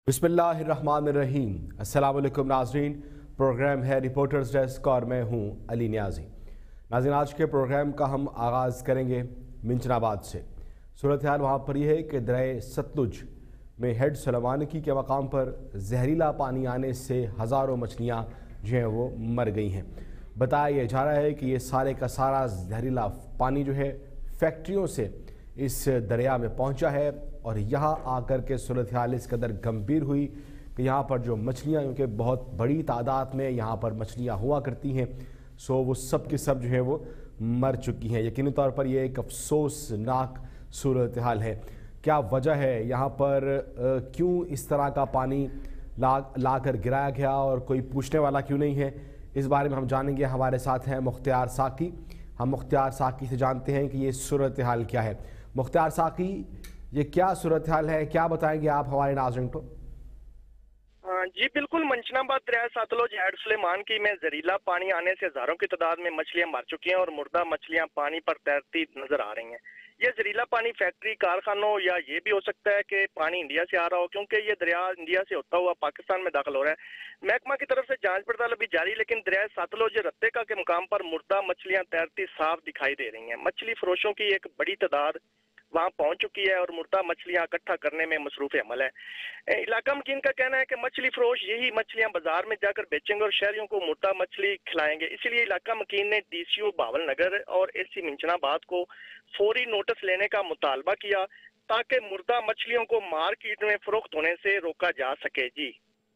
बिस्मिल्लाहिर्रहमानिर्रहीम। अस्सलाम वालेकुम नाज़रीन, प्रोग्राम है रिपोर्टर्स डेस्क और मैं हूं अली नियाज़ी। नाज़रीन, आज के प्रोग्राम का हम आगाज़ करेंगे मिंचनाबाद से। सूरत हाल वहाँ पर यह है कि दरिया सतलुज में हेड सलमानकी के मकाम पर जहरीला पानी आने से हज़ारों मछलियाँ जो हैं वो मर गई हैं। बताया जा रहा है कि ये सारे का सारा जहरीला पानी जो है फैक्ट्रियों से इस दरिया में पहुंचा है और यहाँ आकर के सूरत हाल इस कदर गंभीर हुई कि यहाँ पर जो मछलियाँ, क्योंकि बहुत बड़ी तादाद में यहाँ पर मछलियाँ हुआ करती हैं, सो वो सब के सब जो है वो मर चुकी हैं। यकीनी तौर पर यह एक अफसोसनाक सूरत हाल है। क्या वजह है यहाँ पर, क्यों इस तरह का पानी ला कर गिराया गया और कोई पूछने वाला क्यों नहीं है, इस बारे में हम जानेंगे। हमारे साथ हैं मुख्तियार साकी। हम मुख्तियार साकी से जानते हैं कि ये सूरत हाल क्या है। मुख्तियार साकी, ये क्या सूरत हाल है, क्या बताएंगे आप हमारे नाज़रीन को? जी बिल्कुल, मंचनाबाद दरिया सतलुज हेड सुलेमानकी में जहरीला पानी आने से हजारों की तादाद में मछलियां मर चुकी हैं और मुर्दा मछलियां पानी पर तैरती नजर आ रही हैं। ये जहरीला पानी फैक्ट्री, कारखानों या ये भी हो सकता है कि पानी इंडिया से आ रहा हो, क्योंकि ये दरिया इंडिया से होता हुआ पाकिस्तान में दाखिल हो रहा है। महकमा की तरफ से जांच पड़ताल अभी जारी, लेकिन दरिया सतलुज रत्तेका के मुकाम पर मुर्दा मछलियां तैरती साफ दिखाई दे रही हैं। मछली फरोशों की एक बड़ी तादाद वहां पहुंच चुकी है और मुर्दा मछलियां इकट्ठा करने में मसरूफ अमल है। इलाका मकीन का कहना है कि मछली फरोश यही मछलियां बाजार में जाकर बेचेंगे और शहरियों को मुर्दा मछली खिलाएंगे। इसीलिए इलाका मकीन ने DCO बावल नगर और AC मिंचनाबाद को फौरी नोटिस लेने का मुतालबा किया ताकि मुर्दा मछलियों को मार्केट में फरोख्त होने से रोका जा सके। जी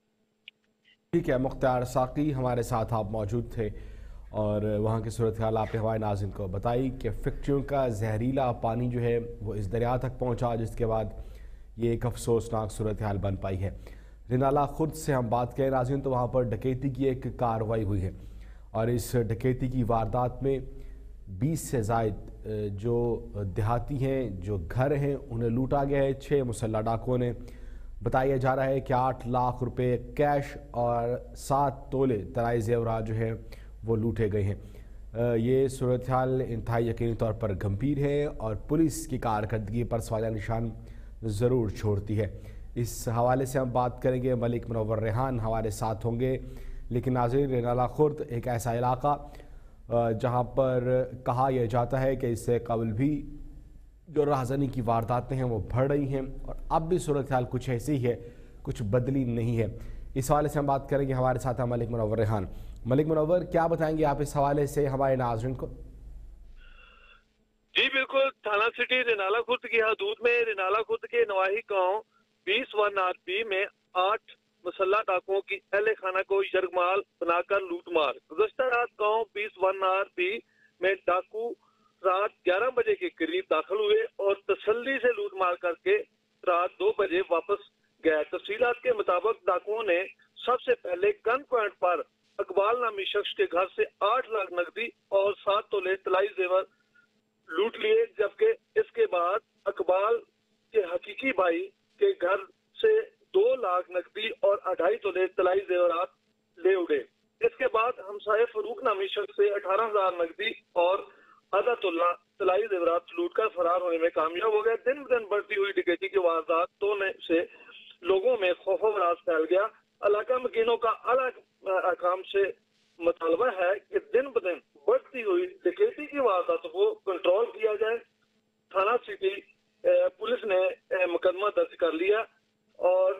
ठीक है, मुख्तियार साकी हमारे साथ आप मौजूद थे और वहाँ की सूरत हाल आपने हमारे नाज़रीन को बताई कि फैक्ट्रियों का जहरीला पानी जो है वो इस दरिया तक पहुँचा, जिसके बाद ये एक अफसोसनाक सूरत हाल बन पाई है। रिनाला खुर्द से हम बात करें नाज़रीन, तो वहाँ पर डकैती की एक कार्रवाई हुई है और इस डकैती की वारदात में 20 से ज़ायद जो देहाती हैं, जो घर हैं, उन्हें लूटा गया है 6 मुसल्लह डाकुओं ने। बताया जा रहा है कि 8 लाख रुपए कैश और 7 तोले तराई ज़ेवरात जो है वो लूटे गए हैं। ये सूरत हाल इंतहाई यकीनी तौर पर गंभीर है और पुलिस की कारकर्दगी पर सवालिया निशान ज़रूर छोड़ती है। इस हवाले से हम बात करेंगे, मलिक मुनव्वर रेहान हमारे साथ होंगे। लेकिन नाज़रीन, रिनाला खुर्द एक ऐसा इलाका जहाँ पर कहा यह जाता है कि इससे कबल भी जो राहज़नी की वारदातें हैं वो बढ़ रही हैं और अब भी सूरत हाल कुछ ऐसी ही है, कुछ बदली नहीं है। इस हवाले से हम बात करेंगे। हमारे साथ हैं मलिक मुनव्वर रेहान। मलिक मुनव्वर, क्या बताएंगे आप इस हवाले से हमारे नाज़रीन को? जी बिल्कुल, थाना सिटी रिनाला खुर्द की हदूद में रिनाला खुर्द के नवाही गांव 20 में 8 मुसल्ला डाकुओं की अहले खाना को यरगमाल बनाकर लूटमार। गुज़श्ता रात गांव 20 में डाकू रात 11 बजे के करीब दाखिल हुए और तसल्ली से लूटमार करके रात 2 बजे वापस गए। तफसीलात के मुताबिक डाकुओं ने सबसे पहले गन पॉइंट पर अकबाल नामी शख्स के घर से 8 लाख नकदी और 7 तोले तलाई जेवर लूट लिए, जबकि इसके बाद अकबाल के हकीकी भाई के घर से 2 लाख नकदी और 2.5 तोले तलाई जेवरात ले उड़े। इसके बाद हमसाये फरूक नामी शख्स से 18,000 नकदी और आधा तोला तलाई जेवरात लूटकर फरार होने में कामयाब हो गए। दिन ब दिन बढ़ती हुई डकैती की वारदातों से लोगों में खौफ वराज फैल गया। इलाका मकीनों का अलग अहकाम से मुतालबा है कि दिन ब दिन बढ़ती हुई डकैती की वारदातों को कंट्रोल किया जाए। थाना सिटी पुलिस ने मुकदमा दर्ज कर लिया और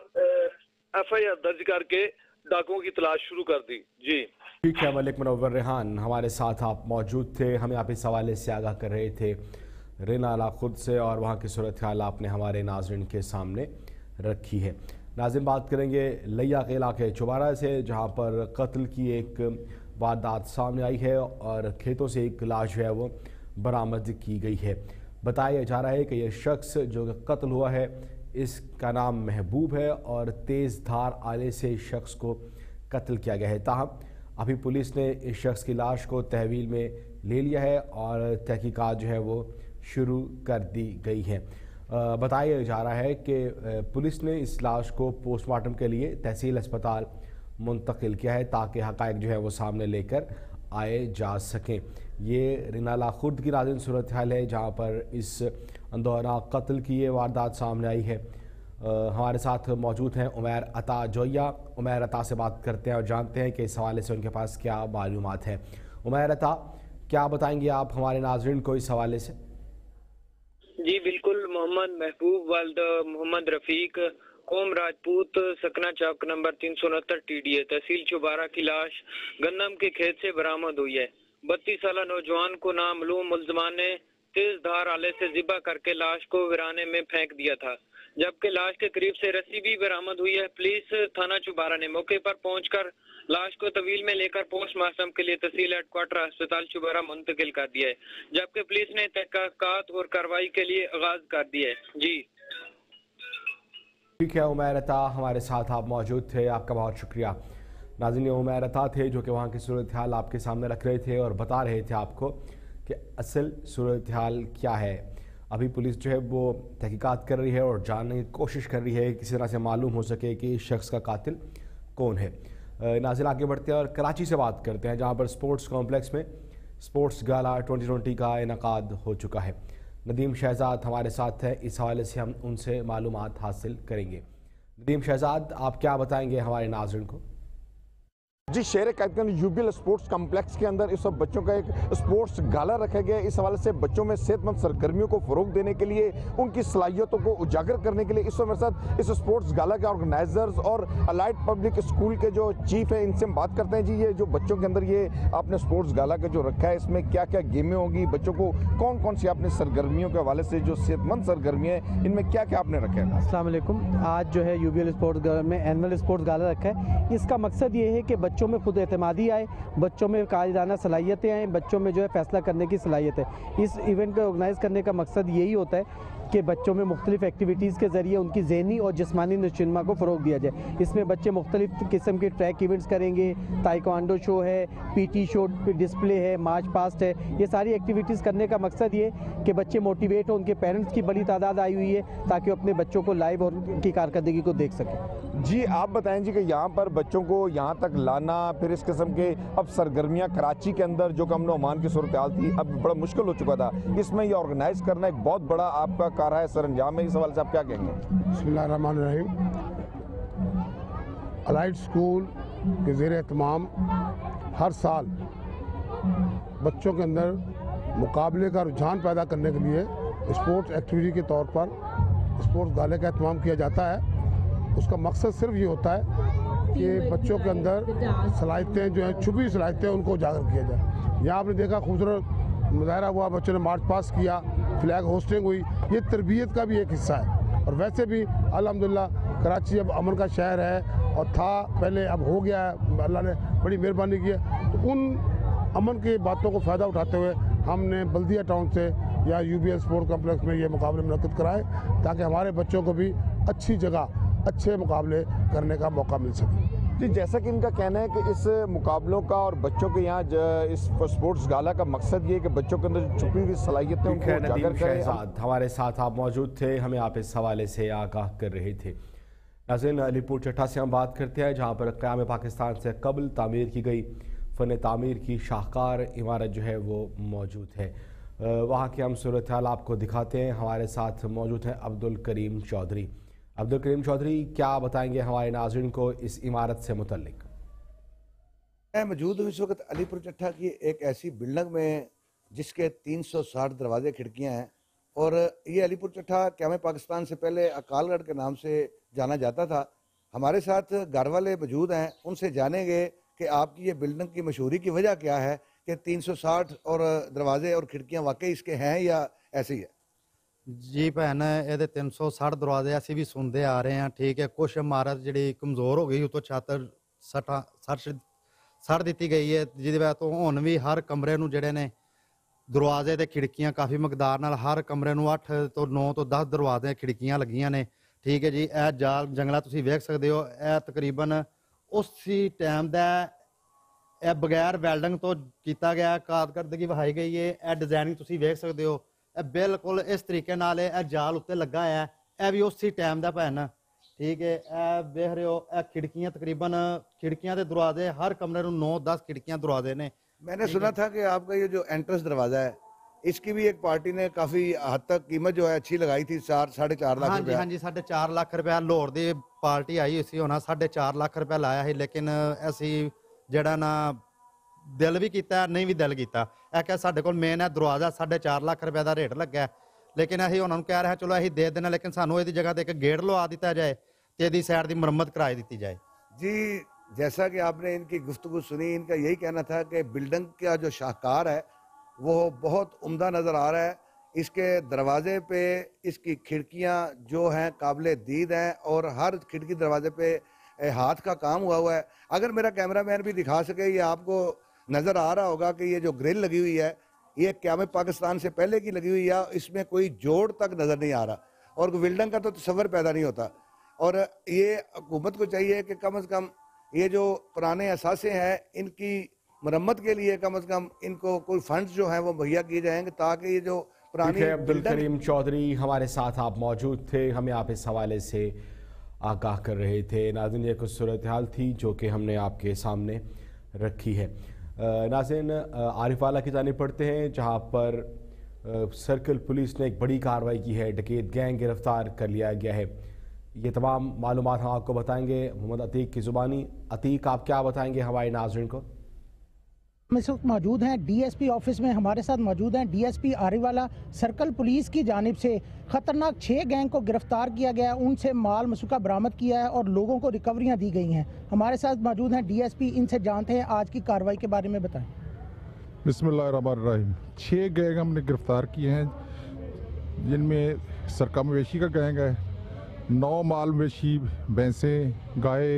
FIR दर्ज करके डाकुओं की तलाश शुरू कर दी। जी ठीक है, मलिक मुनव्वर रेहान हमारे साथ आप मौजूद थे, हमें आप इस हवाले से आगाह कर रहे थे रिनाला खुद से और वहाँ की सूरत हाल आपने हमारे नाज़रीन के सामने रखी है। नाज़रीन, बात करेंगे लिया के इलाके चुबारा से, जहाँ पर कत्ल की एक वारदात सामने आई है और खेतों से एक लाश जो है वो बरामद की गई है। बताया जा रहा है कि यह शख्स जो कत्ल हुआ है इसका नाम महबूब है और तेज़ धार आले से इस शख्स को कत्ल किया गया है। ताहम अभी पुलिस ने इस शख्स की लाश को तहवील में ले लिया है और तहकीकात जो है वो शुरू कर दी गई है। बताया जा रहा है कि पुलिस ने इस लाश को पोस्टमार्टम के लिए तहसील अस्पताल मुंतकिल किया है ताकि हक़ाइक़ जो है वो सामने लेकर आए जा सकें। ये रिनाला खुर्द की नाज़रीन सूरत हाल है जहाँ पर इस अंदौरा कत्ल की ये वारदात सामने आई है। हमारे साथ मौजूद हैं उमैर अता जोया। उमैर अता से बात करते हैं और जानते हैं कि इस हवाले से उनके पास क्या मालूमात है। उमैर अता, क्या बताएंगे आप हमारे नाज़रीन को इस हवाले से? जी बिल्कुल, मोहम्मद महबूब वाल्द मोहम्मद रफीक कौम राजपूत सकना चौक नंबर 369 TDA तहसील चुबारा की लाश गन्नम के खेत से बरामद हुई है। 32 साल नौजवान को नामालूम मुल्ज़मान ने तेज धार आले से ज़िबा करके लाश को वीराने में फेंक दिया था, जबकि लाश के करीब से रस्सी भी बरामद हुई है। पुलिस थाना चुबारा ने मौके पर पहुंचकर लाश को तवील में लेकर पोस्टमार्टम के लिए तहसील हेडक्वार्टर अस्पताल चुबारा मुंतकिल कर दिया है, जबकि पुलिस ने तहकीकात और कार्रवाई के लिए आगाज कर दिया है। जी ठीक है उमैर अता, हमारे साथ आप मौजूद थे, आपका बहुत शुक्रिया। नाज़रीन, उमैर अता थे जो कि वहाँ की सूरत हाल आपके सामने रख रहे थे और बता रहे थे आपको कि असल सूरत हाल क्या है। अभी पुलिस जो है वो तहकीकात कर रही है और जानने की कोशिश कर रही है कि किसी तरह से मालूम हो सके कि इस शख्स का कातिल कौन है। नाज़रीन, आगे बढ़ते हैं और कराची से बात करते हैं, जहाँ पर स्पोर्ट्स कॉम्प्लेक्स में स्पोर्ट्स गाला 2020 का इनकाद हो चुका है। नदीम शहजाद हमारे साथ है, इस हवाले से हम उनसे मालूमात हासिल करेंगे। नदीम शहजाद, आप क्या बताएंगे हमारे नाज़रीन को? जी, शेर कैदगंज यूबीएल स्पोर्ट्स कॉम्प्लेक्स के अंदर इस वक्त बच्चों का एक स्पोर्ट्स गाला रखा गया है। इस हवाले से बच्चों में सेहतमंद सरगर्मियों को फ़रोग देने के लिए, उनकी सलाहियतों को उजागर करने के लिए इस वक्त मेरे साथ इस स्पोर्ट्स गाला के ऑर्गेनाइजर्स और अलाइड पब्लिक स्कूल के जो चीफ हैं, इनसे हम बात करते हैं। जी, ये जो बच्चों के अंदर ये आपने स्पोर्ट्स गाला का जो रखा है, इसमें क्या क्या गेमें होंगी, बच्चों को कौन कौन सी आपने सरगर्मियों के हवाले से जो सेहतमंद सरगर्मियाँ हैं, इनमें क्या क्या आपने रखा है? अस्सलाम वालेकुम। आज जो है यूबीएल स्पोर्ट्स गाला में एनुअल स्पोर्ट्स गाला रखा है। इसका मकसद ये है कि बच्चों में खुद एतमादी आए, बच्चों में कायदाना सलाहियतें आएँ, बच्चों में जो है फैसला करने की सलाहियत है। इस इवेंट को ऑर्गेनाइज करने का मकसद यही होता है कि बच्चों में मुख्तलिफ एक्टिविटीज़ के ज़रिए उनकी ज़हनी और जिस्मानी नशोनुमा को फ़रोग दिया जाए। इसमें बच्चे मुख्तलिफ किस्म के ट्रैक इवेंट्स करेंगे, ताइक्वांडो शो है, PT शो डिस्प्ले है, मार्च पास्ट है। ये सारी एक्टिविटीज़ करने का मकसद ये कि बच्चे मोटिवेट हो, उनके पेरेंट्स की बड़ी तादाद आई हुई है ताकि वो अपने बच्चों को लाइव और उनकी कारकर्दगी को देख सकें। जी, आप बताएं जी कि यहाँ पर बच्चों को यहाँ तक लाना, फिर इस किस्म के अब सरगर्मियाँ कराची के अंदर जो अमन ओमान की सूरत हाल थी, अब बड़ा मुश्किल हो चुका था, इसमें ये ऑर्गेनाइज करना एक बहुत बड़ा आपका कार्य है, सर अंजाम है। इस हवाले से आप क्या कहेंगे? बिस्मिल्लाहिर्रहमानिर्रहीम। अलाइड स्कूल के ज़ेर एहतमाम हर साल बच्चों के अंदर मुकाबले का रुझान पैदा करने के लिए स्पोर्ट्स एक्टिविटी के तौर पर स्पोर्ट्स गाले का एहतमाम किया जाता है। उसका मकसद सिर्फ ये होता है कि बच्चों के अंदर सलाहियतें जो हैं, छुपी सलाहियतें, उनको उजागर किया जाए। यहाँ आपने देखा खूबसूरत मुजाहरा हुआ, बच्चों ने मार्च पास किया, फ्लैग होस्टिंग हुई, ये तरबियत का भी एक हिस्सा है। और वैसे भी अल्हम्दुलिल्लाह कराची अब अमन का शहर है और था पहले, अब हो गया है, अल्लाह ने बड़ी मेहरबानी की है। तो उन अमन की बातों को फ़ायदा उठाते हुए हमने बल्दिया टाउन से या यूबीएल स्पोर्ट्स कॉम्प्लेक्स में ये मुकाबले मुनक़िद कराए ताकि हमारे बच्चों को भी अच्छी जगह अच्छे मुकाबले करने का मौका मिल सके। जी, जैसा कि इनका कहना है कि इस मुकाबलों का और बच्चों के यहाँ इस स्पोर्ट्स गाला का मकसद ये है कि बच्चों के अंदर छुपी हुई सलाहियतें उनको उजागर करें। हमारे साथ आप मौजूद थे, हमें आप इस हवाले से आगाह कर रहे थे। नाज़रीन, अलीपुर चट्टा से हम बात करते हैं, जहाँ पर क़याम पाकिस्तान से कबल तामीर की गई फ़न तामीर की शाहकार इमारत जो है वो मौजूद है। वहाँ की हम सूरत हाल आपको दिखाते हैं। हमारे साथ मौजूद हैं अब्दुल करीम चौधरी। अब्दुल करीम चौधरी, क्या बताएंगे हमारे नाज़रीन को इस इमारत से मुतल्लिक? मैं मौजूद हूँ इस वक्त अलीपुर चट्टा की एक ऐसी बिल्डिंग में जिसके 360 दरवाजे खिड़कियाँ हैं, और ये अलीपुर चट्टा क़याम पाकिस्तान से पहले अकालगढ़ के नाम से जाना जाता था। हमारे साथ घर वाले मौजूद हैं, उनसे जानेंगे कि आपकी ये बिल्डिंग की मशहूरी की वजह क्या है कि 360 और दरवाजे और खिड़कियाँ वाकई इसके हैं या ऐसे ही है? जी भैन, ये 360 दरवाजे असी भी सुनते आ रहे हैं, ठीक है। कुछ इमारत जी कमज़ोर हो गई, उतो छत सड़ दी गई है, जिस वजह तो हुण भी हर कमरे नूं जिहड़े ने दरवाजे ते खिड़कियां काफ़ी मकदार नाल हर कमरे नूं 8 तो 9 तो 10 दरवाजे खिड़कियां लगियां ने, ठीक है जी। यह जाल जंगला तुसीं वेख सकदे हो, यह तकरीबन उसी टाइम दा बगैर वैल्डिंग तो किया गया, कारकरदगी वहाई गई है। यह डिजाइनिंग तुसीं वेख सकदे हो, बिल्कुल इस तरीके नाल यह जाल उत्ते लगा है, यह भी उसी टाइम दा भैन, ठीक है। वेख रहे हो, खिड़कियां तकरीबन खिड़कियां के दरवाजे हर कमरे में 9-10 खिड़कियां दरवाजे ने। मैंने सुना था कि आपका ये जो एंट्रेंस दरवाज़ा है اس کی بھی ایک پارٹی نے کافی حد تک قیمت جو ہے اچھی لگائی تھی 4.5 لاکھ روپے. ہاں جی 4.5 ਲੱਖ ਰੁਪਏ ਲਾਹੌਰ ਦੀ ਪਾਰਟੀ ਆਈ ਹੋਈ ਸੀ, ਉਹਨਾਂ 4.5 ਲੱਖ ਰੁਪਏ ਲਾਇਆ ਸੀ, ਲੇਕਿਨ ਅਸੀਂ ਜਿਹੜਾ ਨਾ ਦਿਲ ਵੀ ਕੀਤਾ ਨਹੀਂ ਵੀ ਦਿਲ ਕੀਤਾ. ਇਹ ਕਿ ਸਾਡੇ ਕੋਲ ਮੇਨ ਹੈ ਦਰਵਾਜ਼ਾ 4.5 ਲੱਖ ਰੁਪਏ ਦਾ ਰੇਟ ਲੱਗਾ, ਲੇਕਿਨ ਅਸੀਂ ਉਹਨਾਂ ਨੂੰ ਕਹਿ ਰਹੇ ਚਲੋ ਅਸੀਂ ਦੇ ਦੇਣਾ, ਲੇਕਿਨ ਸਾਨੂੰ ਇਹਦੀ ਜਗ੍ਹਾ ਤੇ ਇੱਕ ਗੇਟ ਲਵਾ ਦਿੱਤਾ ਜਾਏ ਤੇ ਇਹਦੀ ਸਾਈਡ ਦੀ ਮੁਰੰਮਤ ਕਰਾ ਦਿੱਤੀ ਜਾਏ. جی جیسا کہ آپ نے ان کی گفتگو سنی، ان کا یہی کہنا تھا کہ بلڈنگ کا جو شاہکار ہے وہ بہت عمدہ نظر آ رہا ہے. اس کے دروازے پہ اس کی کھڑکیاں جو ہیں قابل دید ہیں اور ہر کھڑکی دروازے پہ ہاتھ کا کام ہوا ہے. اگر میرا کیمرہ مین بھی دکھا سکے، یہ آپ کو نظر آ رہا ہوگا کہ یہ جو گرل لگی ہوئی ہے یہ قیام پاکستان سے پہلے کی لگی ہوئی ہے، اس میں کوئی جوڑ تک نظر نہیں آ رہا اور بلڈنگ کا تو تصور پیدا نہیں ہوتا. اور یہ حکومت کو چاہیے کہ کم از کم یہ جو پرانے اثاثے ہیں ان کی مرمت کے لیے کم از کم ان کو کوئی فنڈز جو ہیں وہ مہیا کیے جائیں گے تاکہ یہ جو پرانی. عبدالکریم چودھری ہمارے ساتھ آپ موجود تھے، ہمیں آپ اس حوالے سے آگاہ کر رہے تھے. ناظرین یہ کچھ صورتحال تھی جو کہ ہم نے آپ کے سامنے رکھی ہے. ناظرین عارف والا کی جانب پڑھتے ہیں جہاں پر سرکل پولیس نے ایک بڑی کارروائی کی ہے، ڈکیت گینگ گرفتار کر لیا گیا ہے. یہ تمام معلومات ہم آپ کو بتائیں گے محمد عتیق کی زبانی. عتیق آپ کیا بتائیں گے ہمارے ناظرین کو؟ ہم اس وقت موجود ہیں ڈی ایس پی آفس میں، ہمارے ساتھ موجود ہیں ڈی ایس پی عارف والا. سرکل پولیس کی جانب سے خطرناک 6 گینگ کو گرفتار کیا گیا ہے، ان سے مال مسوقہ برآمد کیا ہے اور لوگوں کو ریکوریاں دی گئی ہیں. ہمارے ساتھ موجود ہیں ڈی ایس پی، ان سے جانتے ہیں آج کی کارروائی کے بارے میں. بتائیں. بسم اللہ الرحمن الرحیم. 6 گینگ ہم نے گرفتار کیے ہیں، جن میں سرکہ مویشی کا گینگ ہے، 9 مال مویشی بھینسیں، گائے،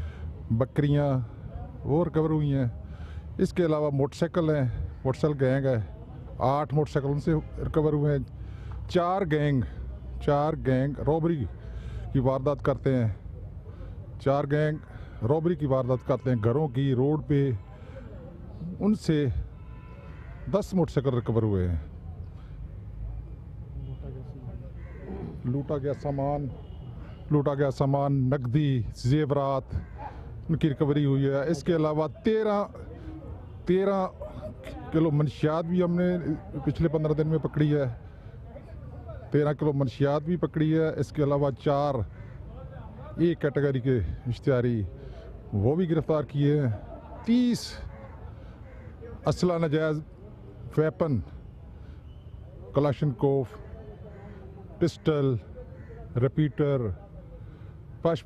بکریاں وہ ریکور ہوئی ہیں. اس کے علاوہ موٹر سائیکل ہیں، موٹر سائیکل گینگ ہے، 8 موٹر سائیکل ان سے ریکور ہوئے ہیں. 4 گینگ روبری کی واردات کرتے ہیں، 4 گینگ روبری کی واردات کرتے ہیں گھروں کی، روڈ پہ. ان سے 10 موٹر سائیکل ریکور ہوئے ہیں. لوٹا گیا سامان، نقدی، زیورات، ان کی ریکوری ہوئی ہے. اس کے علاوہ 13 کلو منشیات بھی ہم نے پچھلے 15 دن میں پکڑی ہے، 13 کلو منشیات بھی پکڑی ہے. اس کے علاوہ 4 ایک کیٹیگری کے اشتہاری وہ بھی گرفتار کیے ہیں. 30 اسلحہ ناجائز ویپن، کلاشنکوف، پسٹل، ریپیٹر، پش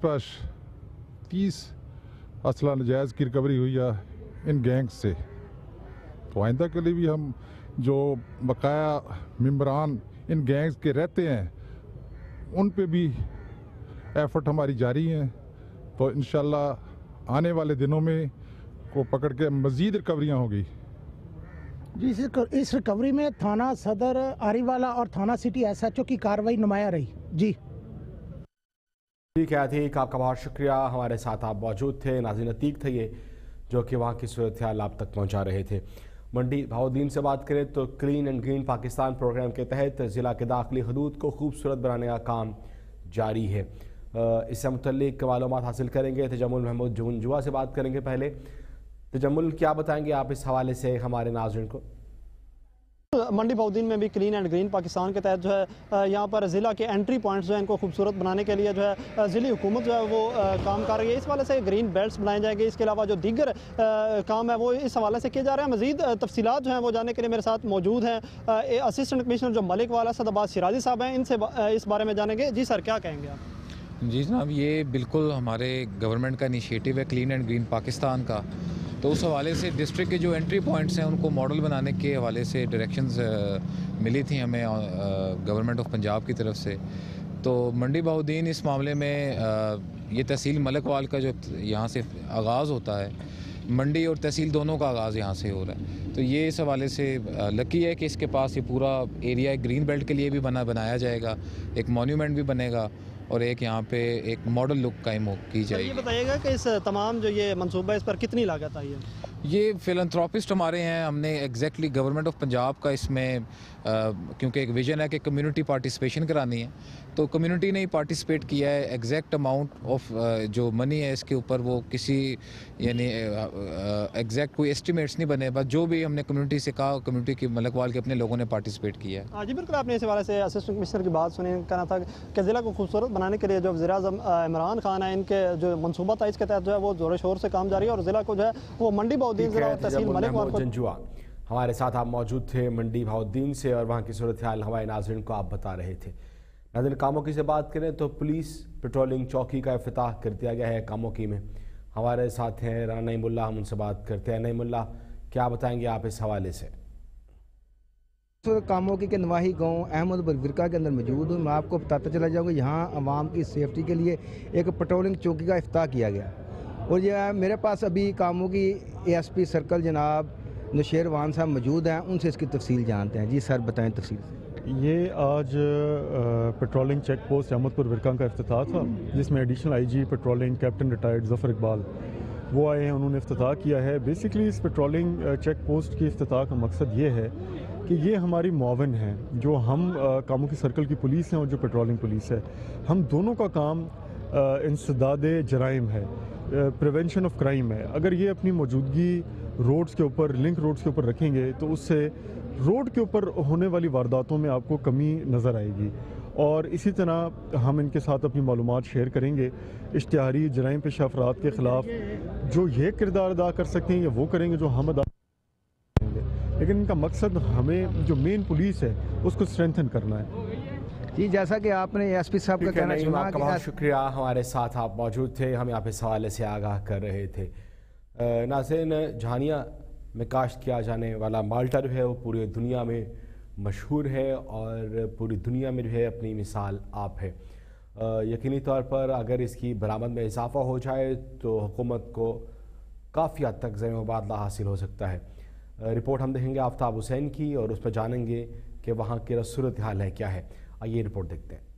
30 اسلحہ ناجائز کی ریکوری ہوئی ہے ان گینگ سے. تو آئندہ کے لیے بھی ہم جو بقایا ممبران ان گینگز کے رہتے ہیں ان پہ بھی ایفرٹ ہماری جاری ہیں. تو انشاءاللہ آنے والے دنوں میں کو پکڑ کے مزید ریکوریاں ہوگی. جی اس ریکوری میں تھانہ صدر عارف والا اور تھانہ سٹی ایس ایچ او کی کارروائی نمایاں رہی. جی ٹھیک ہے عتیق، آپ کا بہت شکریہ، ہمارے ساتھ آپ موجود تھے. ناظرین عتیق تھے یہ جو کہ وہاں کی صورتحال آپ تک پہنچا رہے تھے. منڈی بہاؤدین سے بات کریں تو clean and green Pakistan program کے تحت ضلع کے داخلی حدود کو خوبصورت بنانے کا کام جاری ہے. اس سے متعلق معلومات حاصل کریں گے. تجمل محمود جونجوا سے بات کریں گے. پہلے تجمل کیا بتائیں گے آپ اس حوالے سے ہمارے ناظرین کو؟ منڈی بہاؤدین میں بھی کلین اینڈ گرین پاکستان کے تحت جو ہے یہاں پر ضلع کے انٹری پوائنٹس جو ہیں ان کو خوبصورت بنانے کے لیے جو ہے ضلعی حکومت جو ہے وہ کام کر رہی ہے. اس حوالے سے گرین بیلٹس بنائے جائیں گے. اس کے علاوہ جو دیگر کام ہے وہ اس حوالے سے کیے جا رہے ہیں. مزید تفصیلات جو ہیں وہ جاننے کے لیے میرے ساتھ موجود ہیں اسسٹنٹ کمشنر جو ملک والا اسد آباد شیرازی صاحب ہیں. ان سے اس بارے میں جانیں گے. جی سر کیا کہیں گے آپ؟ جی جناب، یہ بالکل ہمارے گورنمنٹ کا انیشیٹو ہے کلین اینڈ گرین پاکستان کا. تو اس حوالے سے ڈسٹرکٹ کے جو انٹری پوائنٹس ہیں ان کو ماڈل بنانے کے حوالے سے ڈائریکشنز ملی تھیں ہمیں گورنمنٹ آف پنجاب کی طرف سے. تو منڈی بہاؤدین اس معاملے میں یہ تحصیل ملک وال کا جو یہاں سے آغاز ہوتا ہے، منڈی اور تحصیل دونوں کا آغاز یہاں سے ہو رہا ہے. تو یہ اس حوالے سے لکی ہے کہ اس کے پاس یہ پورا ایریا گرین بیلٹ کے لیے بھی بنایا جائے گا، ایک مونیومنٹ بھی بنے گا اور ایک یہاں پہ ایک ماڈل لک قائم کی جائے گی. یہ بتائیے گا کہ اس تمام جو یہ منصوبہ اس پر کتنی لاگت آئی ہے؟ ये फिलंथ्रोपिस्ट हमारे हैं, हमने एग्जैक्टली गवर्नमेंट ऑफ पंजाब का इसमें क्योंकि एक विजन है कि कम्युनिटी पार्टिसिपेशन करानी है, तो कम्युनिटी ने ही पार्टिसिपेट किया है। एग्जैक्ट अमाउंट ऑफ जो मनी है इसके ऊपर वो किसी यानी एग्जैक्ट कोई एस्टिमेट्स नहीं बने, बस जो भी हमने कम्युनिटी से कहा, कम्युनिटी की मलकवाल के अपने लोगों ने पार्टिसिपेट किया है। हाँ जी बिल्कुल, आपने इस हवाले से असिस्टेंट कमिश्नर की बात सुनी। कहना था कि ज़िला को खूबसूरत बनाने के लिए जो वज़ीर-ए-आज़म इमरान खान है, इनके जो मनसूबा था इसके तहत जो है वो ज़ोर शोर से काम जारी है और ज़िला को जो है वो मंडी बहाउद्दीन ज़िला और तहसील मलिकवाल को। जंजुआ हमारे साथ आप मौजूद थे मंडी बहाउद्दीन से और वहाँ की सूरत हाल हमारे नाज़रीन को आप बता रहे थे। नाज़रीन, कामोकी से बात करें तो पुलिस पेट्रोलिंग चौकी का इफ्तिताह कर दिया गया है कामोकी में। हमारे साथ हैं राना नईमुल्ला, हम उनसे बात करते हैं। नईमुल्ला, क्या बताएंगे आप इस हवाले से? कामोकी के नवाही गांव अहमद विरका के अंदर मौजूद हूँ। मैं आपको बताता चला जाऊँगा, यहाँ आवाम की सेफ्टी के लिए एक पेट्रोलिंग चौकी का इफ्तिताह किया गया और ये मेरे पास अभी कामोकी ASP सर्कल जनाब नशेर वान साहब मौजूद हैं, उनसे इसकी तफसील जानते हैं। जी सर, बताएं तफसील से। ये आज patrolling check post Ahmadpur Virka का इफ्तिताह था, जिसमें additional IG patrolling captain retired Zafar Iqbal वो आए हैं, उन्होंने इफ्तिताह किया है। बेसिकली इस पेट्रोलिंग चेक पोस्ट की इफ्तिताह का मकसद ये है कि ये हमारी मुआवन है, जो हम कामोकी सर्कल की पुलिस हैं और जो पेट्रोलिंग पुलिस है, हम दोनों का काम इंसदाद जराइम है, प्रिवेंशन ऑफ क्राइम है। अगर ये अपनी मौजूदगी रोड्स के ऊपर, लिंक रोड्स के ऊपर रखेंगे तो उससे रोड के ऊपर होने वाली वारदातों में आपको कमी नज़र आएगी। और इसी तरह हम इनके साथ अपनी मालूमात शेयर करेंगे। इश्तिहारी जराइम पेशा अफराद के ख़िलाफ़ जो ये किरदार अदा कर सकते हैं या वो करेंगे जो हम अदा करेंगे, लेकिन इनका मकसद हमें जो मेन पुलिस है उसको स्ट्रेंथन करना है। जी, जैसा कि आपने ASP साहब का कहना सुना, आपका बहुत शुक्रिया, हमारे साथ आप मौजूद थे, हमें आप इस हवाले से आगाह कर रहे थे। नाज़रीन, झानिया में काश्त किया जाने वाला माल्टा जो है वो पूरी दुनिया में मशहूर है और पूरी दुनिया में जो है अपनी मिसाल आप है। यकीनी तौर पर अगर इसकी बरामद में इजाफा हो जाए तो हुकूमत को काफ़ी हद तक ज़र मुबादला हासिल हो सकता है। रिपोर्ट हम देखेंगे आफ्ताब हुसैन की और उस पर जानेंगे कि वहाँ की सूरत हाल है क्या है। आइए रिपोर्ट देखते हैं।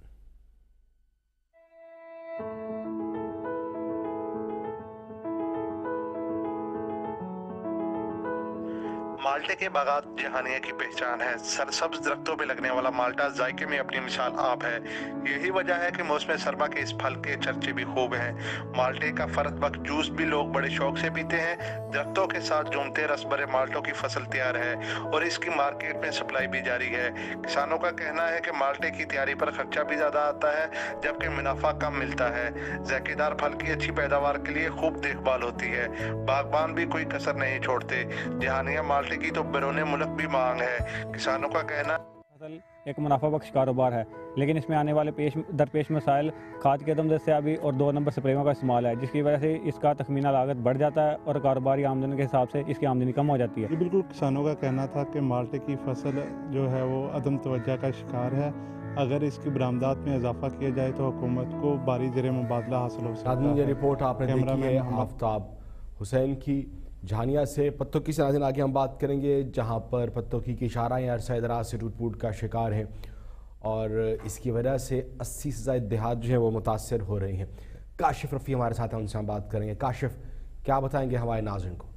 माल्टे के बागात जहानिया की पहचान है। सरसब्ज दरख्तों पे लगने वाला माल्टा जायके में अपनी मिसाल आप है। यही वजह है कि मौसम सरमा के इस फल के चर्चे भी खूब हैं। माल्टे का फर्द वक्त जूस भी लोग बड़े शौक से पीते हैं। दरख्तों के साथ झूमते रस भरे माल्टों की फसल तैयार है और इसकी मार्केट में सप्लाई भी जारी है। किसानों का कहना है कि माल्टे की तैयारी पर खर्चा भी ज्यादा आता है, जबकि मुनाफा कम मिलता है। जायकेदार फल की अच्छी पैदावार के लिए खूब देखभाल होती है। बागबान भी कोई कसर नहीं छोड़ते। जहानिया माल्टे की तो बैरून मुल्क भी मांग है। किसानों का कहना एक मुनाफा बख्श कारोबार है, लेकिन इसमें आने वाले दरपेश मसाइल खाद के दम दस्तियाबी और 2 नंबर स्प्रेयों का इस्तेमाल है, जिसकी वजह से इसका तखमीना लागत बढ़ जाता है और कारोबारी आमदनी के हिसाब से इसकी आमदनी कम हो जाती है। बिल्कुल, किसानों का कहना था कि माल्टे की फसल जो है वो अदम तवज्जो का शिकार है। अगर इसकी बरामदात में इजाफा किया जाए तो हुकूमत को भारी ज़र मुबादला हासिल हो सकता है। ये रिपोर्ट आपने देखी है आफ्ताब हुसैन की झानिया से। पत्तोकी से नाज़रीन आगे हम बात करेंगे, जहां पर पत्तोकी की शाहराएँ अरसा दराज से टूट फूट का शिकार हैं और इसकी वजह से 80 से ज़ायद देहात जो है वो मुतासर हो रही हैं। काशिफ रफ़ी हमारे साथ हैं, उनसे हम बात करेंगे। काशिफ, क्या बताएंगे हमारे नाज़रीन को?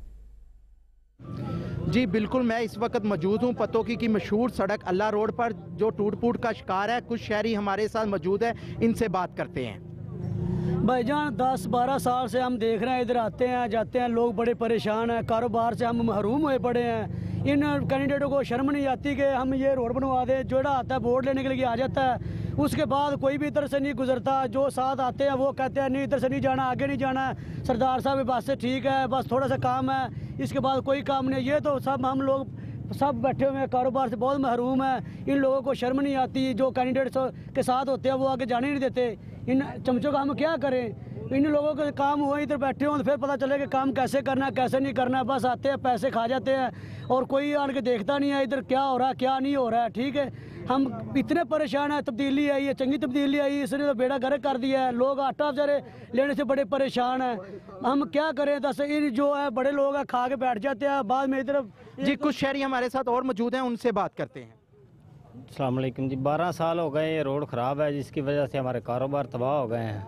जी बिल्कुल, मैं इस वक्त मौजूद हूँ पत्तोकी की मशहूर सड़क अल्लाह रोड पर, जो टूट फूट का शिकार है। कुछ शहरी हमारे साथ मौजूद है, इनसे बात करते हैं। भाईजान 10-12 साल से हम देख रहे हैं, इधर आते हैं जाते हैं, लोग बड़े परेशान हैं, कारोबार से हम महरूम हुए पड़े हैं। इन कैंडिडेटों को शर्म नहीं आती कि हम ये रोड बनवा दें। जोड़ा आता है वोट लेने के लिए आ जाता है, उसके बाद कोई भी इधर से नहीं गुजरता। जो साथ आते हैं वो कहते हैं नहीं इधर से नहीं जाना, आगे नहीं जाना है, सरदार साहब बात से ठीक है, बस थोड़ा सा काम है, इसके बाद कोई काम नहीं। ये तो सब हम लोग सब बैठे हुए हैं, कारोबार से बहुत महरूम है। इन लोगों को शर्म नहीं आती, जो कैंडिडेट के साथ होते हैं वो आगे जाने नहीं देते। इन चमचों का हम क्या करें? इन लोगों के काम हुआ इधर बैठे हों तो फिर पता चले कि काम कैसे करना है कैसे नहीं करना है। बस आते हैं, पैसे खा जाते हैं और कोई आन के देखता नहीं है इधर क्या हो रहा है क्या नहीं हो रहा है। ठीक है, हम इतने परेशान हैं। तब्दीली आई है, चंगी तब्दीली आई, इसने तो बेड़ा गर्क कर दिया है। लोग आटा बेचारे लेने से बड़े परेशान हैं। हम क्या करें? दस इन जो है बड़े लोग हैं खा के बैठ जाते हैं, बाद में इधर। जी कुछ शहरी हमारे साथ और मौजूद हैं, उनसे बात करते हैं। अस्सलाम वालेकुम जी, 12 साल हो गए ये रोड ख़राब है, जिसकी वजह से हमारे कारोबार तबाह हो गए हैं।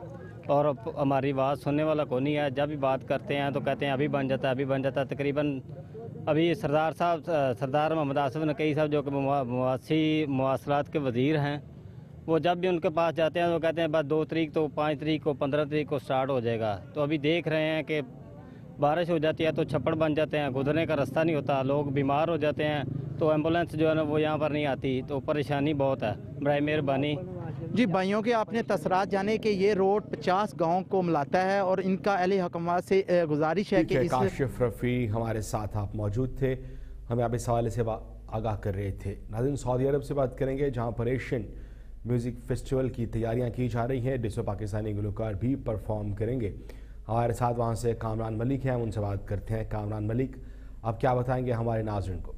اور ہماری بات سننے والا کوئی نہیں ہے. جب بھی بات کرتے ہیں تو کہتے ہیں ابھی بن جاتا ہے ابھی بن جاتا ہے. تقریباً ابھی سردار محمد آصف نقوی صاحب جو کہ مواصلات کے وزیر ہیں، وہ جب بھی ان کے پاس جاتے ہیں تو کہتے ہیں بس 2 تاریخ تو 5 تاریخ کو 15 تاریخ کو سٹارٹ ہو جائے گا. تو ابھی دیکھ رہے ہیں کہ بارش ہو جاتی ہے تو چھپڑ بن جاتے ہیں، گزرنے کا راستہ نہیں ہوتا، لوگ بیمار ہو جاتے ہیں تو ایمبولینس جو ہے نا وہ یہاں پر نہیں آتی. تو پریشانی بہت ہے. برائے مہربانی جی بھائیوں کے آپ نے تاثرات جانے کہ یہ روڈ 50 گاؤں کو ملاتا ہے اور ان کا اہل حکومت سے گزارش ہے کہ کاشف رفیع ہمارے ساتھ آپ موجود تھے، ہمیں آپ اس حوالے سے آگاہ کر رہے تھے. ناظرین سعودی عرب سے بات کریں گے جہاں پر ایشین میوزک فیسٹیول کی تیاریاں کی جا رہی ہیں. ڈسو پاکستانی گلوکار بھی پرفارم کریں گے. ہمارے ساتھ وہاں سے کامران ملک ہیں، ہم ان سے بات کرتے ہیں. کامران ملک، آپ کیا بتائیں گے ہمارے ناظرین کو؟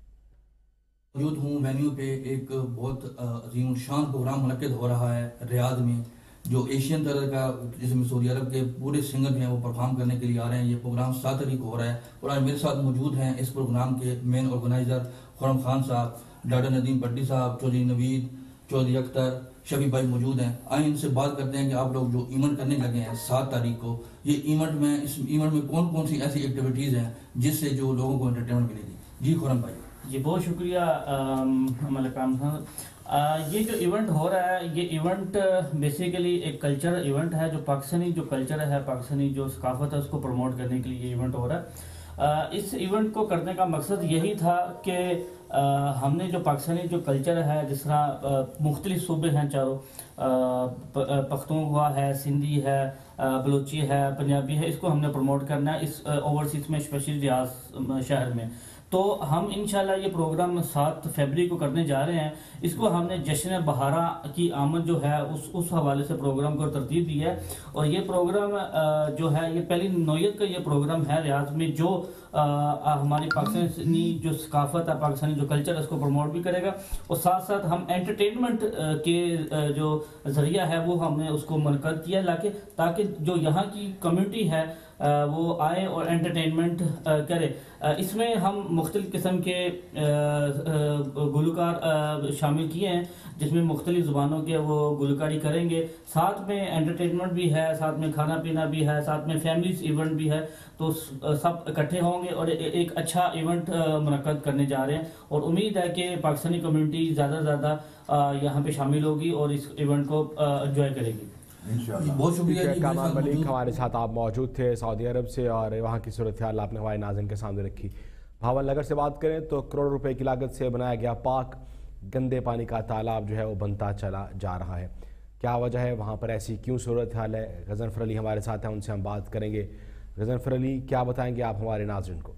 موجود ہوں وینیو پہ ایک بہت عظیم الشان پروگرام منعقد ہو رہا ہے ریاض میں، جو ایشین طرح کا، جس میں سعودی عرب کے پورے سنگر جو ہیں وہ پرفارم کرنے کے لیے آ رہے ہیں. یہ پروگرام 7 تاریخ کو ہو رہا ہے اور آج میرے ساتھ موجود ہیں اس پروگرام کے مین آرگنائزر خرم خان صاحب، ڈاکٹر ندیم بٹی صاحب، چودھری نوید، چودھری اختر، شفیع بھائی موجود ہیں. آئیں ان سے بات کرتے ہیں کہ آپ لوگ جو ایونٹ کرنے لگے ہیں 7 تاریخ کو، یہ اس ایونٹ میں کون کون سی ایسی ایکٹیویٹیز ہیں جس سے جو لوگوں کو انٹرٹینمنٹ ملے گی؟ جی خرم بھائی. جی بہت شکریہ ملکام صاحب. یہ جو ایونٹ ہو رہا ہے یہ ایونٹ بیسیکلی ایک کلچر ایونٹ ہے، جو پاکستانی جو کلچر ہے، پاکستانی جو ثقافت ہے اس کو پروموٹ کرنے کے لیے یہ ایونٹ ہو رہا ہے. اس ایونٹ کو کرنے کا مقصد یہی تھا کہ ہم نے جو پاکستانی جو کلچر ہے، جس طرح مختلف صوبے ہیں چاروں، پختونخوا ہے، سندھی ہے، بلوچی ہے، پنجابی ہے، اس کو ہم نے پروموٹ کرنا ہے اس اوورسیز میں، اسپیشلی ریاض شہر میں. تو ہم انشاءاللہ یہ پروگرام 7 فروری کو کرنے جا رہے ہیں. اس کو ہم نے جشن بہارا کی آمد جو ہے اس حوالے سے پروگرام کو ترتیب دی ہے. اور یہ پروگرام جو ہے یہ پہلی نوعیت کا یہ پروگرام ہے ریاض میں، جو ہماری پاکستانی جو ثقافت ہے، پاکستانی جو کلچر ہے اس کو پروموٹ بھی کرے گا. اور ساتھ ساتھ ہم انٹرٹینمنٹ کے جو ذریعہ ہے وہ ہم نے اس کو منعقد کیا تاکہ جو یہاں کی کمیونٹی ہے وہ آئے اور انٹرٹینمنٹ کرے. اس میں ہم مختلف قسم کے گلوکار شامل کیے ہیں جس میں مختلف زبانوں کے وہ گلوکاری کریں گے. ساتھ میں انٹرٹینمنٹ بھی ہے، ساتھ میں کھانا پینا بھی ہے، ساتھ میں فیملیز ایونٹ بھی ہے. تو سب اکٹھے ہوں گے اور ایک اچھا ایونٹ منعقد کرنے جا رہے ہیں. اور امید ہے کہ پاکستانی کمیونٹی زیادہ سے زیادہ یہاں پہ شامل ہوگی اور اس ایونٹ کو انجوائے کرے گی. بہت شکریہ. کامران ملک ہمارے ساتھ آپ موجود تھے سعودی عرب سے، اور وہاں کی صورتحال آپ نے ہمارے ناظرین کے سامنے رکھی. بھاول نگر سے بات کریں تو کروڑ روپے کی لاگت سے بنایا گیا پاک گندے پانی کا تالاب جو ہے وہ بنتا چلا جا رہا ہے. کیا وجہ ہے وہاں پر ایسی کیوں صورتحال ہے؟ غضنفر علی ہمارے ساتھ ہیں، ان سے ہم بات کریں گے. غضنفر علی، کیا بتائیں گے آپ ہمارے ناظرین کو؟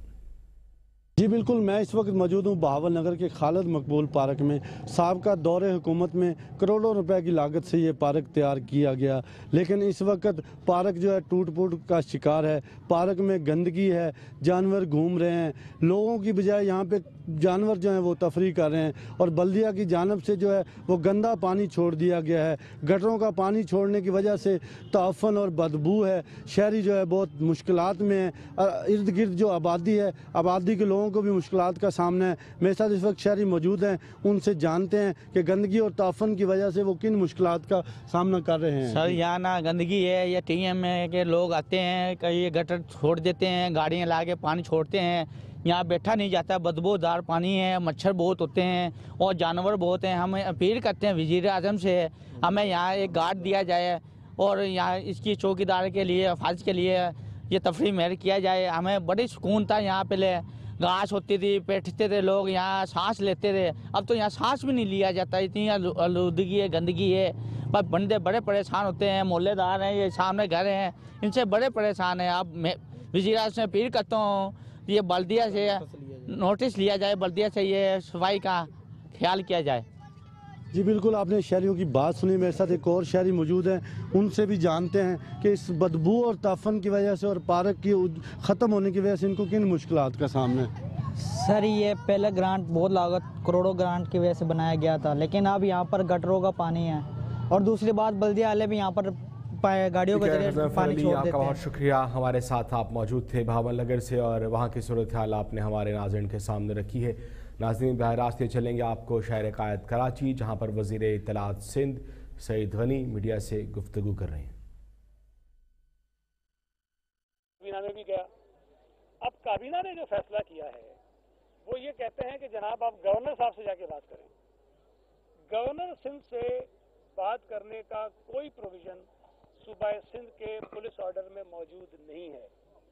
جی بالکل، میں اس وقت موجود ہوں بہاول نگر کے خالد مقبول پارک میں. سابقہ دور حکومت میں کروڑوں روپے کی لاگت سے یہ پارک تیار کیا گیا، لیکن اس وقت پارک جو ہے ٹوٹ پھوٹ کا شکار ہے. پارک میں گندگی ہے، جانور گھوم رہے ہیں، لوگوں کی بجائے یہاں پہ جانور جو ہیں وہ تفریح کر رہے ہیں. اور بلدیہ کی جانب سے جو ہے وہ گندا پانی چھوڑ دیا گیا ہے. گٹروں کا پانی چھوڑنے کی وجہ سے تعفن اور بدبو ہے. شہری جو ہے بہت مشکلات میں ہیں. ارد گرد جو آبادی ہے، آبادی کے لوگوں کو بھی مشکلات کا سامنا ہے. میرے ساتھ اس وقت شہری موجود ہیں، ان سے جانتے ہیں کہ گندگی اور تعفن کی وجہ سے وہ کن مشکلات کا سامنا کر رہے ہیں. سر یہاں نہ گندگی ہے، یہ ٹی ایم ہے کہ لوگ آتے ہیں کہیں گٹر چھوڑ دیتے ہیں، گاڑیاں لا کے پانی چھوڑتے ہیں، یہاں بیٹھا نہیں جاتا، بدبودار پانی ہے، مچھر بہت ہوتے ہیں اور جانور بہت ہیں. ہم اپیل کرتے ہیں وزیر اعظم سے ہمیں یہاں ایک گارڈ دیا جائے اور یہاں اس کی چوکیدار کے لیے، حفاظت کے لیے یہ تفریح محل کیا جائے. ہمیں بڑی سکون تھا، یہاں پہلے گھاس ہوتی تھی، بیٹھتے تھے لوگ، یہاں سانس لیتے تھے. اب تو یہاں سانس بھی نہیں لیا جاتا، اتنی آلودگی ہے، گندگی ہے. بس بندے بڑے پریشان ہوتے ہیں، محلے دار ہیں، یہ سامنے گھر ہیں، ان سے بڑے پریشان ہیں. اب میں وزیر اعظم سے اپیل کرتا ہوں یہ بلدیہ سے نوٹس لیا جائے، بلدیہ سے یہ صفائی کا خیال کیا جائے. جی بالکل، آپ نے شہریوں کی بات سنی. میرے ساتھ ایک اور شہری موجود ہیں، ان سے بھی جانتے ہیں کہ اس بدبو اور تعفن کی وجہ سے اور پارک کی ختم ہونے کی وجہ سے ان کو کن مشکلات کا سامنا ہے. سر یہ پہلے گرانٹ بہت لاگت کروڑوں گرانٹ کی وجہ سے بنایا گیا تھا، لیکن اب یہاں پر گٹروں کا پانی ہے. اور دوسری بات بلدیہ والے بھی یہاں پر گاڑیوں کے ذریعے پانی چھوڑ دیتے ہیں. آپ کا بہت شکریہ. ہمارے ساتھ آپ موجود تھے بہاول نگر سے، اور وہاں کی صورتحال آپ نے ہمارے ناظرین کے سامنے رکھی ہے. ناظرین براہ راست چلیں گے آپ کو شہر قائد کراچی، جہاں پر وزیر اطلاعات سندھ سعید غنی میڈیا سے گفتگو کر رہے ہیں. अब काबीना ने जो फैसला किया है वो ये कहते हैं कि जनाब आप गवर्नर साहब से जाके बात करें। गवर्नर सिंध से बात करने का कोई प्रोविजन सूबा सिंध के पुलिस ऑर्डर में मौजूद नहीं है।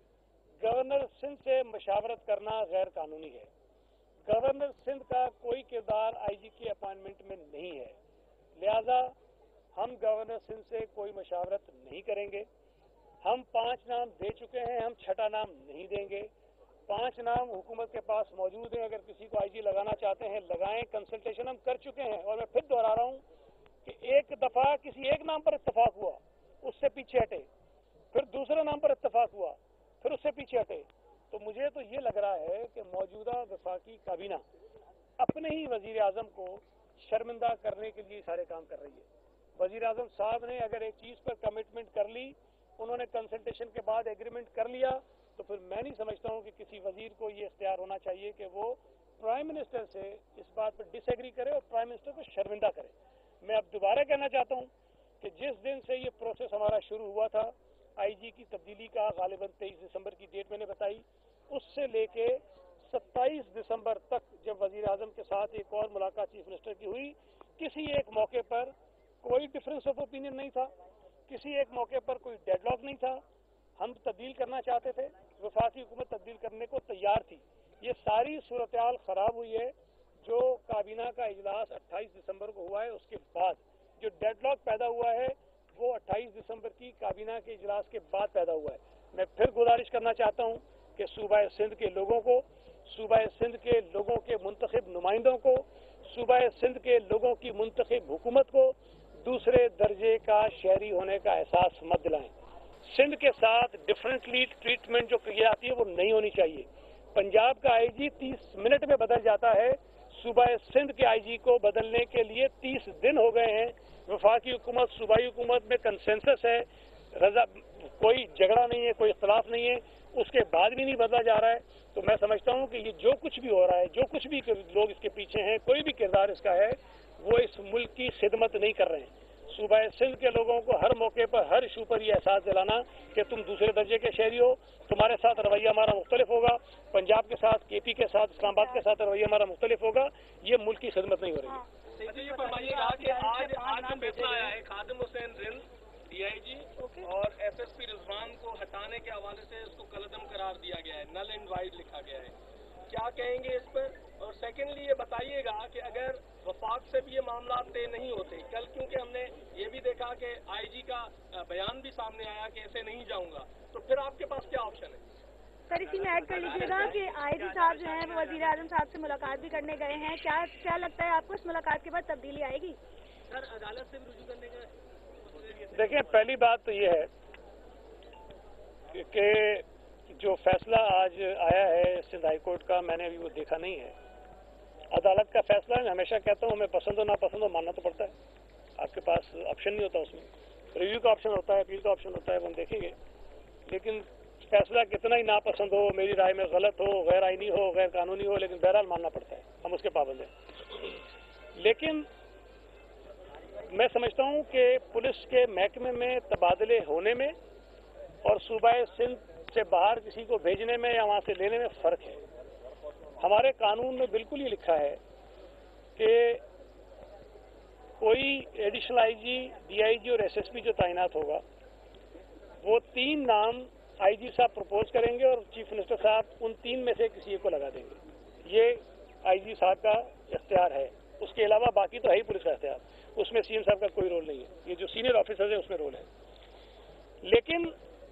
गवर्नर सिंध से मशावरत करना गैर कानूनी है। गवर्नर सिंध का कोई किरदार आईजी की अपॉइंटमेंट में नहीं है, लिहाजा हम गवर्नर सिंध से कोई मशावरत नहीं करेंगे। हम 5 नाम दे चुके हैं, हम 6ठा नाम नहीं देंगे। 5 नाम हुकूमत के पास मौजूद हैं, अगर किसी को आईजी लगाना चाहते हैं लगाएं। कंसल्टेशन हम कर चुके हैं और मैं फिर दोहरा रहा हूं कि एक दफा किसी एक नाम पर इत्तेफाक हुआ, उससे पीछे हटे, फिर दूसरे नाम पर इत्तेफाक हुआ, फिर उससे पीछे हटे। तो मुझे तो ये लग रहा है कि मौजूदा वफाकी काबीना अपने ही वजीर आजम को शर्मिंदा करने के लिए सारे काम कर रही है। वजीर आजम साहब ने अगर एक चीज पर कमिटमेंट कर ली, उन्होंने कंसल्टेशन के बाद एग्रीमेंट कर लिया, तो फिर मैं नहीं समझता हूं कि किसी वजीर को ये इख्तियार होना चाहिए कि वो प्राइम मिनिस्टर से इस बात पर डिसएग्री करे और प्राइम मिनिस्टर को शर्मिंदा करे। मैं अब दोबारा कहना चाहता हूं कि जिस दिन से ये प्रोसेस हमारा शुरू हुआ था, आईजी की तब्दीली का गालिबन 23 दिसंबर की डेट मैंने बताई, उससे लेके 27 दिसंबर तक जब वजीर आजम के साथ एक और मुलाकात चीफ मिनिस्टर की हुई, किसी एक मौके पर कोई डिफरेंस ऑफ ओपिनियन नहीं था, किसी एक मौके पर कोई डेडलॉक नहीं था। हम तब्दील करना चाहते थे, वफाकी हुकूमत तब्दील करने को तैयार थी। ये सारी सूरत-ए-हाल खराब हुई है। जो काबीना का इजलास 28 दिसंबर को हुआ है, उसके बाद जो डेडलॉक पैदा हुआ है वो 28 दिसंबर की काबीना के इजलास के बाद पैदा हुआ है। मैं फिर गुजारिश करना चाहता हूँ कि सूबा सिंध के लोगों को, सूबा सिंध के लोगों के मुंतखब नुमाइंदों को, सूबा सिंध के लोगों की मुंतखब हुकूमत को दूसरे दर्जे का शहरी होने का एहसास मत दिलाएं। सिंध के साथ डिफरेंटली ट्रीटमेंट जो की जाती है वो नहीं होनी चाहिए। पंजाब का आईजी 30 मिनट में बदल जाता है, सूबा सिंध के आईजी को बदलने के लिए 30 दिन हो गए हैं। वफाकी हुकूमत सूबाई हुकूमत में कंसेंसस है, रजा कोई झगड़ा नहीं है, कोई इख्तलाफ नहीं है, उसके बाद भी नहीं बदला जा रहा है। तो मैं समझता हूँ कि ये जो कुछ भी हो रहा है, जो कुछ भी लोग इसके पीछे हैं, कोई भी किरदार इसका है, वो इस मुल्क की खिदमत नहीं कर रहे हैं। सूबा सिंध के लोगों को हर मौके पर, हर इशू पर यह एहसास दिलाना कि तुम दूसरे दर्जे के शहरी हो, तुम्हारे साथ रवैया हमारा मुख्तलिफ होगा, पंजाब के साथ, केपी के साथ, इस्लामाबाद के साथ रवैया हमारा मुख्तलिफ होगा, ये मुल्क की खिदमत नहीं हो रही है। ये बताइएगा कि आज जो फैसला आया है खादिम हुसैन रिंद डीआईजी और एसएसपी रिजवान को हटाने के हवाले से उसको कलअदम करार दिया गया है, नल एंड वाइड लिखा गया है, क्या कहेंगे इस पर? और सेकेंडली ये बताइएगा कि अगर वफाक से भी ये मामला तय नहीं होते कल, क्योंकि हमने ये भी देखा कि आईजी का बयान भी सामने आया कि ऐसे नहीं जाऊंगा, तो फिर आपके पास क्या ऑप्शन है? सर इसी में ऐड कर लीजिएगा कि आईजी साहब जो हैं वो वजीर आजम साहब से मुलाकात भी करने गए हैं, क्या लगता है आपको इस मुलाकात के बाद तब्दीली आएगी? सर अदालत से भी रुजू करने का देखिए, पहली बात तो ये है कि जो फैसला आज आया है सिंध हाई कोर्ट का, मैंने अभी वो देखा नहीं है। अदालत का फैसला मैं हमेशा कहता हूँ, हमें पसंद हो ना पसंद हो मानना तो पड़ता है। आपके पास ऑप्शन नहीं होता, उसमें रिव्यू का ऑप्शन होता है, अपील का ऑप्शन होता है, वो हम देखेंगे। लेकिन फैसला कितना ही नापसंद हो, मेरी राय में गलत हो, गैर आईनी हो, गैर कानूनी हो, लेकिन बहरहाल मानना पड़ता है, हम उसके पाबंद हैं। लेकिन मैं समझता हूँ कि पुलिस के महकमे में तबादले होने में और सूबा सिंध से बाहर किसी को भेजने में या वहाँ से लेने में फ़र्क है। हमारे कानून में बिल्कुल ही लिखा है कि कोई एडिशनल आईजी, डीआईजी और एसएसपी जो तैनात होगा, वो 3 नाम आईजी साहब प्रपोज करेंगे और चीफ मिनिस्टर साहब उन 3 में से किसी एक को लगा देंगे। ये आईजी साहब का इख्तियार है। उसके अलावा बाकी तो है ही पुलिस का इख्तियार, उसमें सीएम साहब का कोई रोल नहीं है। ये जो सीनियर ऑफिसर्स है उसमें रोल है। लेकिन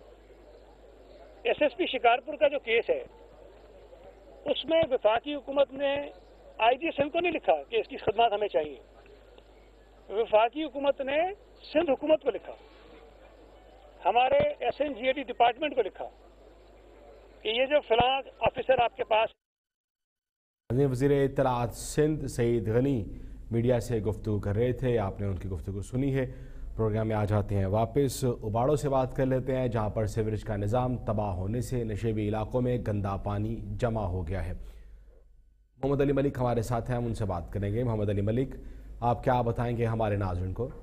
एसएसपी शिकारपुर का जो केस है उसमें वफाकी हुकूमत ने आईजी सिंध को नहीं लिखा कि इसकी खिदमत हमें चाहिए, वफाकी हुकूमत ने सिंध हुकूमत को लिखा, हमारे एसएनजीएडी डिपार्टमेंट को लिखा कि ये जो फिलहाल ऑफिसर आपके पास। वज़ीर इत्तलाआत सिंध सईद गनी मीडिया से गुफ्तगू कर रहे थे, आपने उनकी गुफ्तगू सुनी है। प्रोग्राम में आ जाते हैं वापस, उबाड़ों से बात कर लेते हैं, जहां पर सीवरेज का निज़ाम तबाह होने से नशेबी इलाकों में गंदा पानी जमा हो गया है। मोहम्मद अली मलिक हमारे साथ हैं, हम उनसे बात करेंगे। मोहम्मद अली मलिक, आप क्या बताएंगे हमारे नाज़रीन को?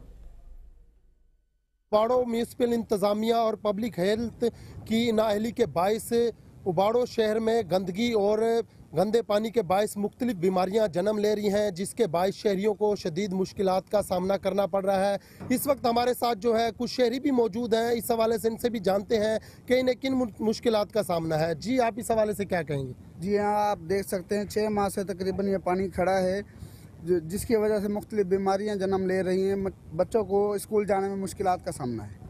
उबाड़ों म्यूनसिपल इंतज़ामिया और पब्लिक हेल्थ की नाअहली के बायस उबाड़ो शहर में गंदगी और गंदे पानी के बायस मुख्तलिफ बीमारियां जन्म ले रही हैं, जिसके बायस शहरियों को शदीद मुश्किलात का सामना करना पड़ रहा है। इस वक्त हमारे साथ जो है कुछ शहरी भी मौजूद हैं। इस हवाले से इनसे भी जानते हैं कि इन्हें किन मुश्किलात का सामना है। जी, आप इस हवाले से क्या कहेंगे? जी हाँ, आप देख सकते हैं 6 माह से तकरीबन ये पानी खड़ा है, जिसकी वजह से मुख्तलिफ बीमारियाँ जन्म ले रही हैं। बच्चों को स्कूल जाने में मुश्किलात का सामना है।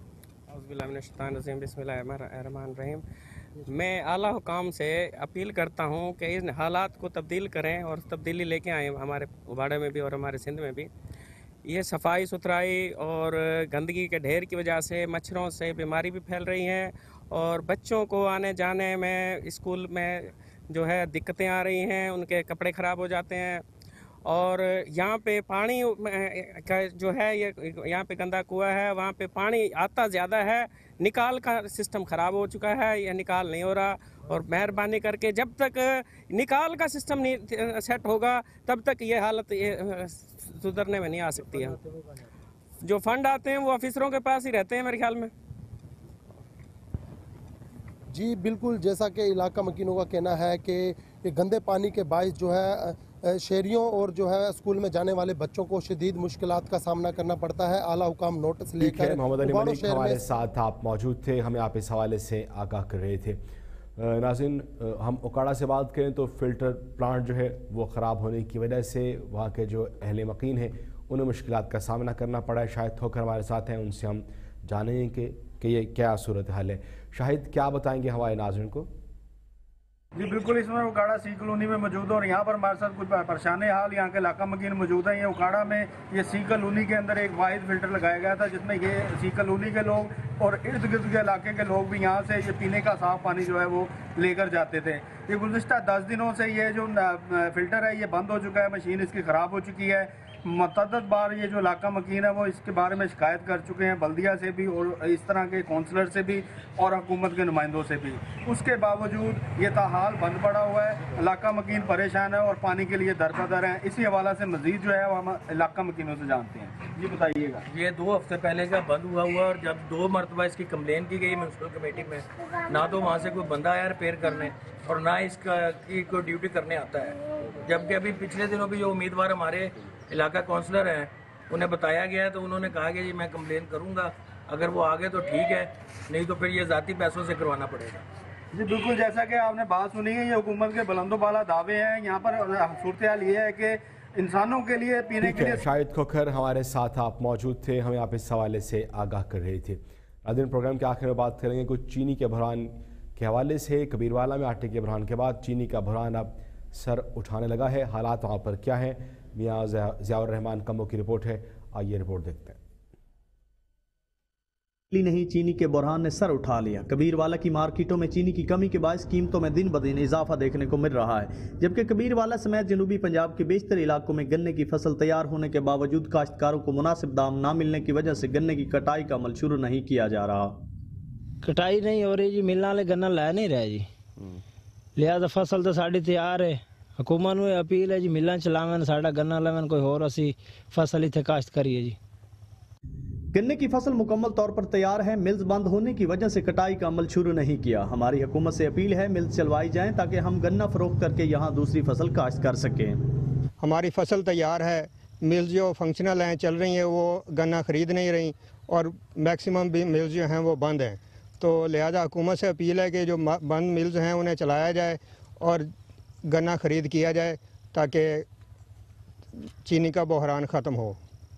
बिस्मिल्लाहिर्रहमानिर्रहीम। मैं आला हुकाम से अपील करता हूँ कि इन हालात को तब्दील करें और तब्दीली लेके आएँ हमारे उबाड़े में भी और हमारे सिंध में भी। ये सफाई सुथराई और गंदगी के ढेर की वजह से मच्छरों से बीमारी भी फैल रही हैं और बच्चों को आने जाने में स्कूल में जो है दिक्कतें आ रही हैं, उनके कपड़े ख़राब हो जाते हैं। और यहाँ पे पानी का जो है ये यहाँ पे गंदा कुआं है, वहाँ पे पानी आता ज़्यादा है, निकाल का सिस्टम ख़राब हो चुका है, यह निकाल नहीं हो रहा। और मेहरबानी करके जब तक निकाल का सिस्टम नहीं सेट होगा तब तक ये हालत सुधरने में नहीं आ सकती है। जो फंड आते हैं वो ऑफिसरों के पास ही रहते हैं मेरे ख्याल में। जी बिल्कुल, जैसा कि इलाका मकीनों का कहना है कि ये गंदे पानी के बायस जो है शहरियों और जो है स्कूल में जाने वाले बच्चों को शदीद मुश्किलात का सामना करना पड़ता है। आला हुकाम नोटिस लेकर मोहम्मद अली मलिक हमारे साथ आप मौजूद थे, हमें आप इस हवाले से आगाह कर रहे थे। नाज़रीन, हम उकाड़ा से बात करें तो फिल्टर प्लांट जो है वो ख़राब होने की वजह से वहाँ के जो अहले मकीन हैं उन्हें मुश्किलात का सामना करना पड़ा है। शाहिद खोखर हमारे साथ हैं, उनसे हम जानेंगे कि ये क्या सूरत हाल है। शाहिद, क्या बताएंगे हमारे नाज़रीन को? जी बिल्कुल, इसमें उकाड़ा सी कॉलोनी में मौजूद है और यहाँ पर हमारे साथ कुछ परेशानी हाल यहाँ के इलाका मकीन मौजूद हैं। ये उकाड़ा में ये सी कॉलोनी के अंदर एक वाहिद फिल्टर लगाया गया था, जिसमें ये सी कॉलोनी के लोग और इर्द गिर्द के इलाके के लोग भी यहाँ से ये पीने का साफ पानी जो है वो लेकर जाते थे। ये गुज़िश्ता 10 दिनों से ये जो फिल्टर है ये बंद हो चुका है, मशीन इसकी ख़राब हो चुकी है। मतअद्दद बार ये जो इलाका मकीन है वो इसके बारे में शिकायत कर चुके हैं, बल्दिया से भी और इस तरह के कौंसलर से भी और हुकूमत के नुमाइंदों से भी। उसके बावजूद ये ताहाल बंद पड़ा हुआ है, इलाका मकीन परेशान है और पानी के लिए दरबदर हैं। इसी हवाला से मजीद जो है वो हम इलाका मकीनों से जानते हैं। जी बताइएगा। ये 2 हफ्ते पहले का बंद हुआ और जब 2 मरतबा इसकी कंप्लेन की गई म्यूनसिपल कमेटी में, ना तो वहाँ से कोई बंदा आया रिपेयर करने और ना इसका की कोई ड्यूटी करने आता है। जबकि अभी पिछले दिनों भी जो उम्मीदवार हमारे इलाका काउंसलर हैं उन्हें बताया गया है तो उन्होंने कहा कि जी मैं कंप्लेन करूंगा, अगर वो आगे तो ठीक है, नहीं तो फिर ये ज़ाती पैसों से करवाना पड़ेगा। जी बिल्कुल, जैसा कि आपने बात सुनी है, ये हुकूमत के बुलंदो बाला दावे हैं। यहाँ पर सूरत हाल ये है कि इंसानों के लिए पीने के लिए। शाहिद खोखर हमारे साथ आप मौजूद थे, हमें आप इस हवाले से आगाह कर रहे थे। आज प्रोग्राम के आखिर में बात करेंगे कुछ चीनी के बहरान के हवाले से। कबीरवाला में आटे के बहरान के बाद चीनी का बहरान अब सर उठाने लगा है। हालात वहाँ पर क्या हैं, मियाँ ज़ियाउर रहमान कम्बो की रिपोर्ट है, आइए रिपोर्ट देखते हैं। नहीं, चीनी के बहरान ने सर उठा लिया। कबीरवाला की मार्केटों में चीनी की कमी के बायस कीमतों में दिन ब दिन इजाफा देखने को मिल रहा है, जबकि कबीरवाला समेत जनूबी पंजाब के बेशतर इलाकों में गन्ने की फसल तैयार होने के बावजूद काश्तकारों को मुनासिब दाम न मिलने की वजह से गन्ने की कटाई का अमल शुरू नहीं किया जा रहा। कटाई नहीं हो रही जी, मिलने वाले गन्ना लै नहीं रहे जी, लिहाजा फसल तो साड़ी तैयार है। हुकूमत ਨੂੰ अपील है जी मिलां चलावन, साड़ा गन्ना लवन, कोई होर असी फसल इत्थे काश्त करिए जी। गन्ने की फसल मुकम्मल तौर पर तैयार है, मिल्स बंद होने की वजह से कटाई का अमल शुरू नहीं किया। हमारी हुकूमत से अपील है मिल्स चलवाई जाएं ताकि हम गन्ना फरोख्त करके यहाँ दूसरी फसल काश्त कर सकें। हमारी फसल तैयार है, मिल्स जो फंक्शनल हैं चल रही हैं, वो गन्ना ख़रीद नहीं रही और मैक्सिमम भी मिल्स जो हैं वो बंद हैं। तो लिहाजा हुकूमत से अपील है कि जो बंद मिल्स हैं उन्हें चलाया जाए और गन्ना ख़रीद किया जाए ताकि चीनी का बहरान ख़त्म हो।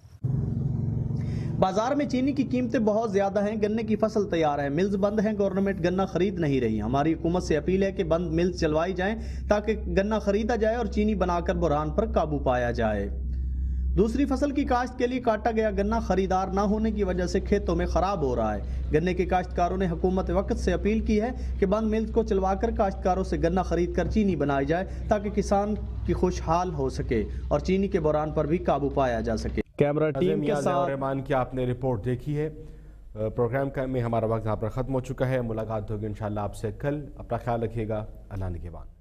बाजार में चीनी की कीमतें बहुत ज़्यादा हैं, गन्ने की फसल तैयार है, मिल्स बंद हैं, गवर्नमेंट गन्ना खरीद नहीं रही। हमारी हुकूमत से अपील है कि बंद मिल्स चलवाई जाएं ताकि गन्ना खरीदा जाए और चीनी बनाकर बहरान पर काबू पाया जाए। दूसरी फसल की काश्त के लिए काटा गया गन्ना खरीदार न होने की वजह से खेतों में खराब हो रहा है। गन्ने के काश्तकारों ने हुकूमत वक्त से अपील की है कि बंद मिल्स को चलवाकर काश्तकारों से गन्ना खरीद कर चीनी बनाई जाए ताकि किसान की खुशहाल हो सके और चीनी के बहरान पर भी काबू पाया जा सके। कैमरा टीम के साथ रहमान की आपने रिपोर्ट देखी है। प्रोग्राम में हमारा वक्त यहाँ पर ख़त्म हो चुका है। मुलाकात होगी इंशाल्लाह आपसे कल। अपना ख्याल रखिएगा। अल्लाह निगहबान।